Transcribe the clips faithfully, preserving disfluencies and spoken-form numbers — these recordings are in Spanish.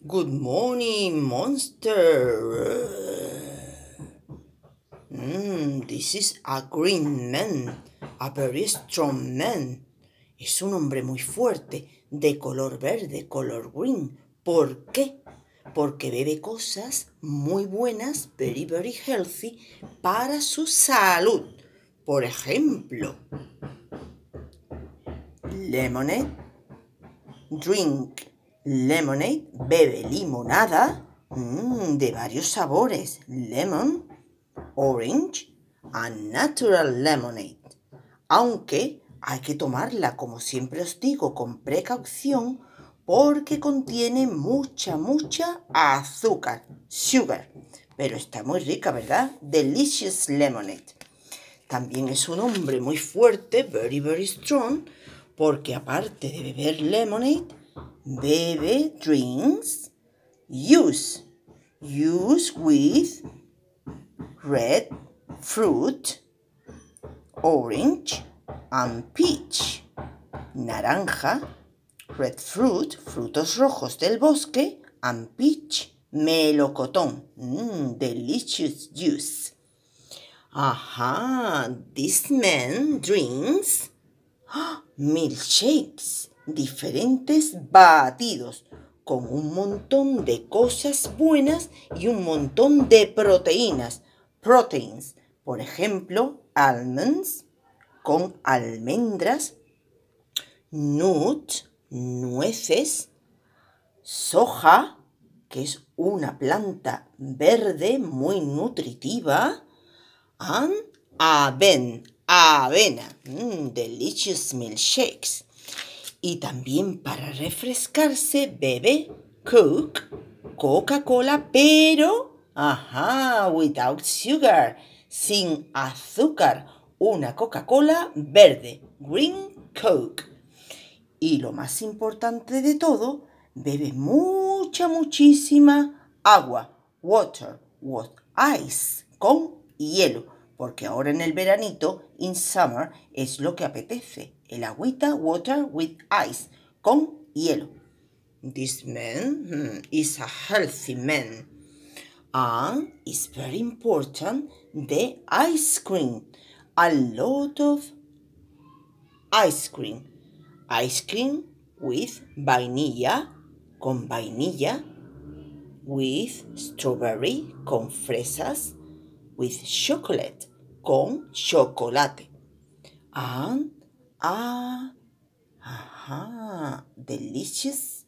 Good morning, monster. Mm, this is a green man, a very strong man. Es un hombre muy fuerte, de color verde, color green. ¿Por qué? Porque bebe cosas muy buenas, very, very healthy, para su salud. Por ejemplo, lemonade, drink lemonade, bebe limonada mmm, de varios sabores, lemon, orange and natural lemonade. Aunque hay que tomarla, como siempre os digo, con precaución porque contiene mucha, mucha azúcar, sugar. Pero está muy rica, ¿verdad? Delicious lemonade. También es un hombre muy fuerte, very, very strong, porque aparte de beber lemonade, bebe drinks, use, use with red fruit, orange and peach, naranja, red fruit, frutos rojos del bosque, and peach, melocotón, mm, delicious juice. Aha, this man drinks milkshakes, diferentes batidos, con un montón de cosas buenas y un montón de proteínas, proteins. Por ejemplo, almonds, con almendras, nuts, nueces, soja, que es una planta verde muy nutritiva, and aven, avena, mm, delicious milkshakes. Y también para refrescarse bebe Coke, Coca-Cola, pero, ajá, without sugar, sin azúcar, una Coca-Cola verde, green Coke. Y lo más importante de todo, bebe mucha, muchísima agua, water, with ice, con hielo, porque ahora en el veranito, in summer, es lo que apetece, el agüita, water with ice, con hielo. This man hmm, is a healthy man. And it's very important, the ice cream, a lot of ice cream. Ice cream with vainilla, con vainilla, with strawberry, con fresas, with chocolate, con chocolate. And, ah, aha, delicious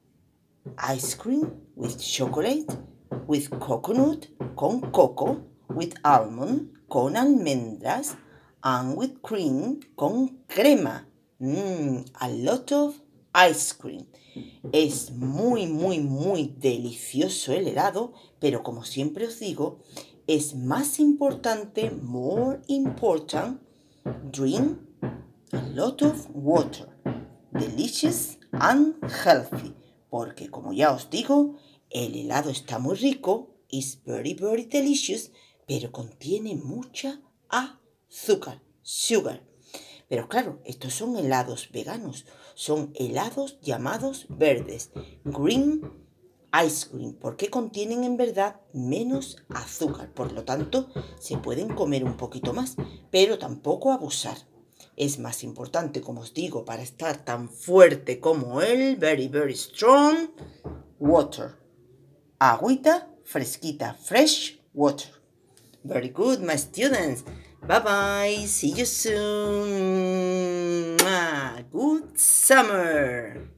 ice cream with chocolate, with coconut, con coco, with almond, con almendras, and with cream, con crema. Mm, a lot of ice cream. Es muy, muy, muy delicioso el helado, pero como siempre os digo, es más importante, more important, drink a lot of water, delicious and healthy, porque como ya os digo, el helado está muy rico, is very, very delicious, pero contiene mucha azúcar, sugar. Pero claro, estos son helados veganos, son helados llamados verdes, green ice cream, porque contienen en verdad menos azúcar, por lo tanto se pueden comer un poquito más, pero tampoco abusar. Es más importante, como os digo, para estar tan fuerte como él, very, very strong, water, agüita fresquita, fresh water. Very good, my students. Bye-bye. See you soon. Good summer.